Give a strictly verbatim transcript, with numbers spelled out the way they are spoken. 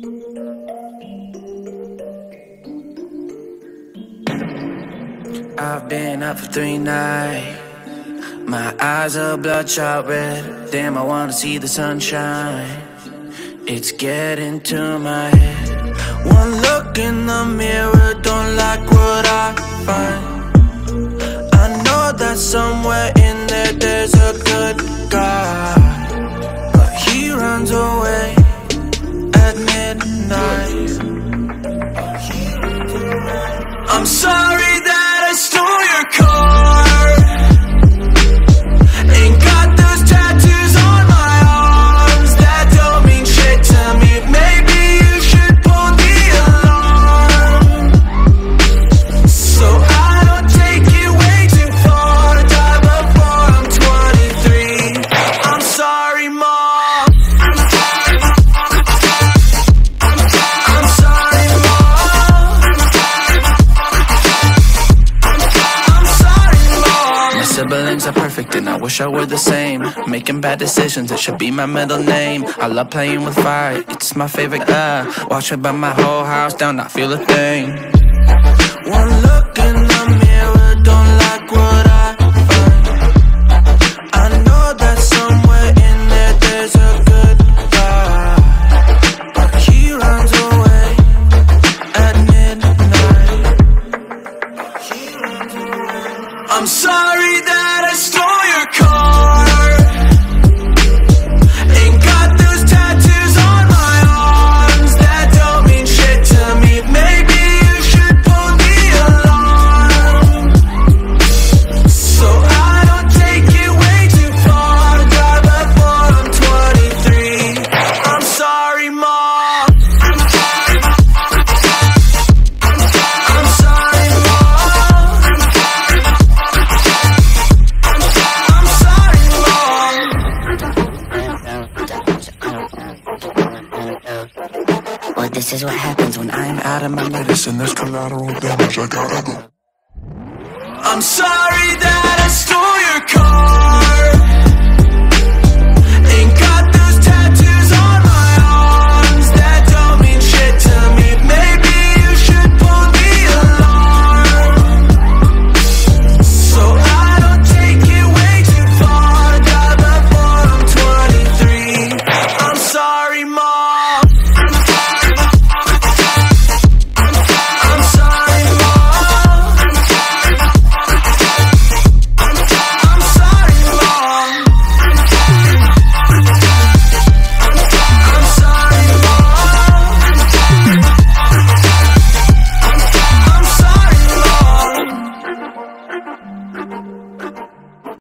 I've been up for three nights. My eyes are bloodshot red. Damn, I wanna see the sunshine. It's getting to my head. One look in the mirror, don't like what I find. I know that somewhere in there there's a good guy, but he runs away at midnight. I'm sorry that I stole your car. Ain't got those tattoos on my arms that don't mean shit to me. Maybe you should pull the alarm, so I don't take it way too far. Die before I'm twenty-three. I'm sorry, Mom. I'm sorry, I'm sorry, Mom. I'm sorry, Mom. My siblings are perfect and I wish I were the same. Making bad decisions, it should be my middle name. I love playing with fire, it's my favorite. Uh, watch me burn my whole house down, not feel a thing. One look in the mirror, don't like what I find. I know that somewhere in there there's a good guy, but he runs away at midnight. I'm sorry that I stole your car. Ain't got those tattoos on my arms that don't mean shit to me. Maybe you should pull the alarm, so I don't take it way too far. Die before I'm twenty-three. I'm sorry, Mom. I'm sorry, I'm sorry, Mom. I'm sorry, Mom. Well, this is what happens when I'm out of my medicine. There's collateral damage, I gotta go. I'm sorry that I stole your car.